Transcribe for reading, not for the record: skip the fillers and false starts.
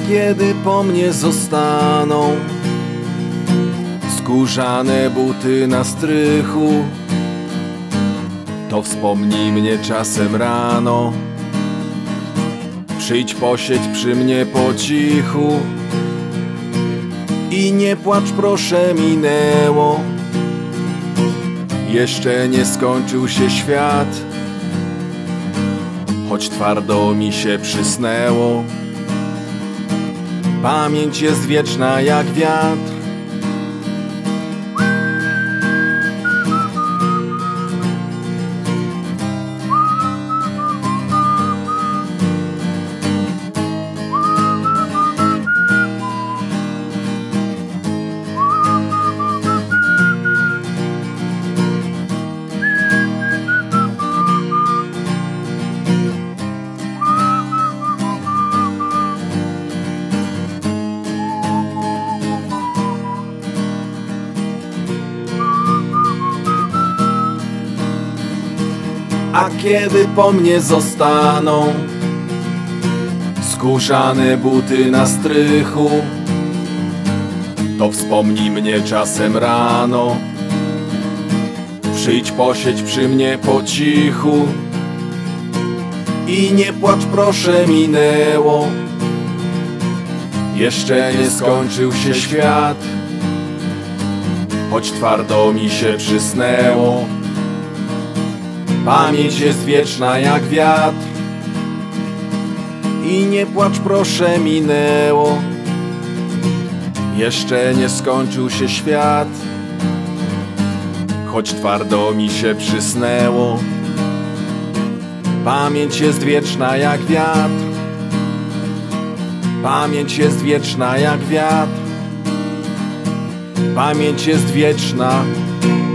kiedy po mnie zostaną skórzane buty na strychu, to wspomnij mnie czasem rano. Przyjdź posiedź przy mnie po cichu i nie płacz proszę, minęło. Jeszcze nie skończył się świat, choć twardo mi się przysnęło. Pamięć jest wieczna jak wiatr. A kiedy po mnie zostaną skórzane buty na strychu, to wspomnij mnie czasem rano. Przyjdź posiedź przy mnie po cichu i nie płacz proszę, minęło. Jeszcze nie skończył się świat, choć twardo mi się przysnęło. Pamięć jest wieczna jak wiatr i nie płacz proszę, minęło. Jeszcze nie skończył się świat, choć twardo mi się przysnęło. Pamięć jest wieczna jak wiatr. Pamięć jest wieczna jak wiatr. Pamięć jest wieczna